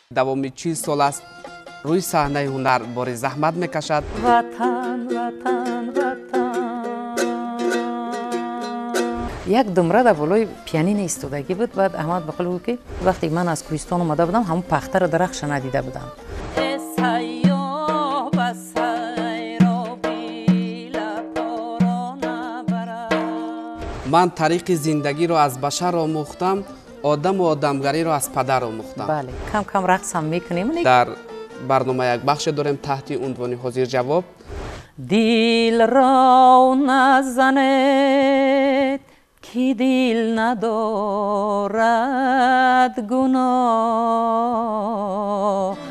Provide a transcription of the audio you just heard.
دوامی 40 سال است روی صحنه هنر باری زحمت میکشد. وطن وطن وطن. یک دمره در بالای پیانین ایستادگی بود. بعد احمد بقول بود که وقتی من از کوهستان اومده بودم همون پختر درخش ندیده بودم. من طریق زندگی رو از بشر آموختم، آدم و آدمگری رو از پدر آموختم. بله، کم کم رقص هم میکنیم. در برنامه یک بخش داریم تحت عنوان حاضر جواب. دل را نزند کی دل ندارد گناه،